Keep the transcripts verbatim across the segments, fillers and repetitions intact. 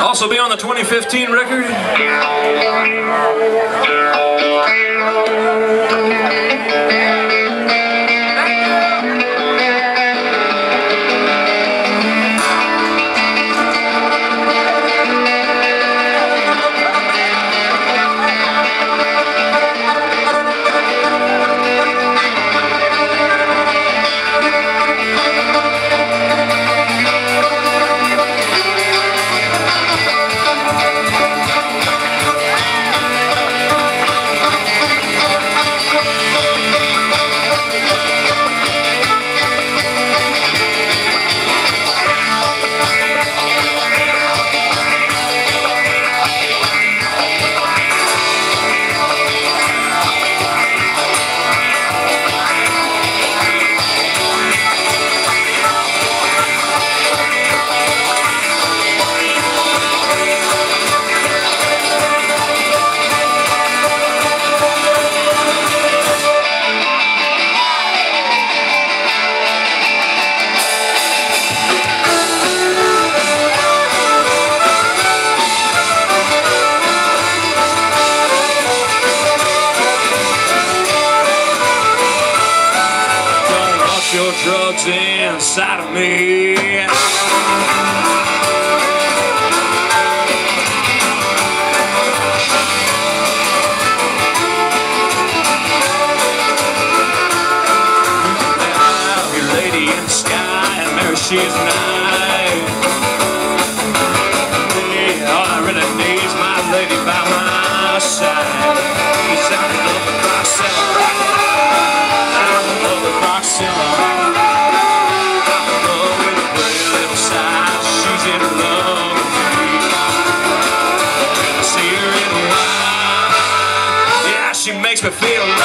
also be on the twenty fifteen record. Your drugs inside of me. Your lady in the sky, and there she is tonight. Yeah, all I really need is my lady by my side. Cause I'm in love with Proxela. I'm in love with Proxela. She makes me feel alive.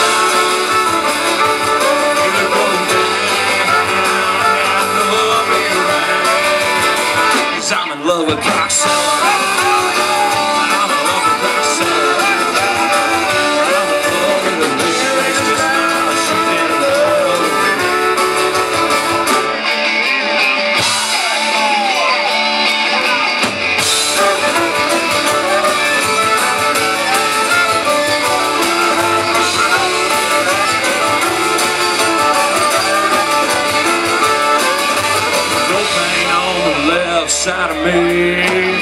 You're going down, I love you right. 'Cause I'm in love with Proxela. I'm in love with Proxela. I'm in love with the way she makes me smile. She's in love with me. Side of me.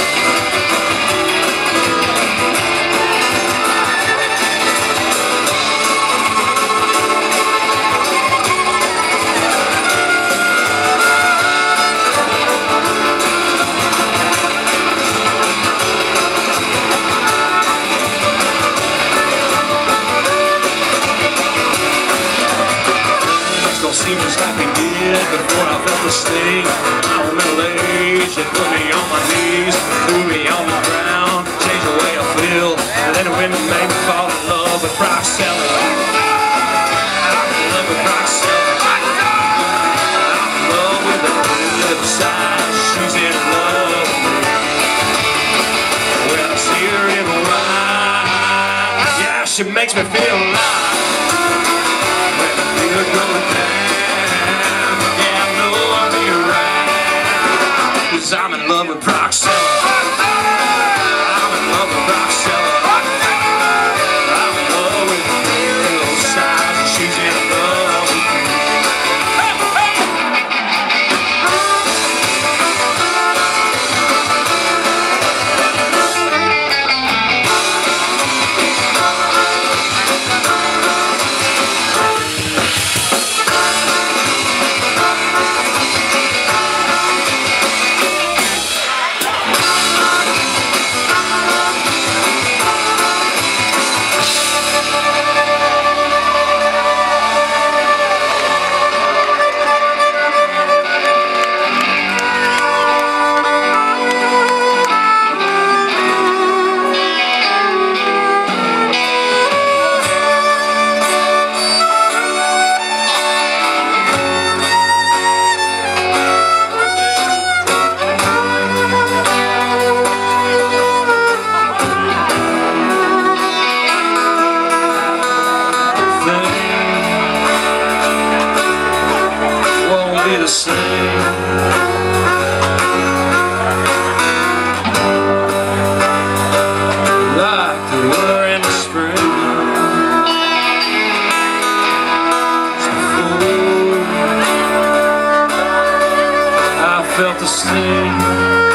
Things don't seem just like they did before I felt the sting. I was middle-aged, they put me on my knees, threw me on the ground, changed the way I feel, and then it went and made me fall in love with Proxela. I'm in love with Proxela. I'm in love with the flip side. She's in love with me. When I see her in white, yeah, she makes me feel alive. When I feel her going down, yeah, I know I'll be right. 'Cause I'm in love with Proxela. I'm in love with Proxela. I'm in love with the real size. She's in love with me. felt the sting.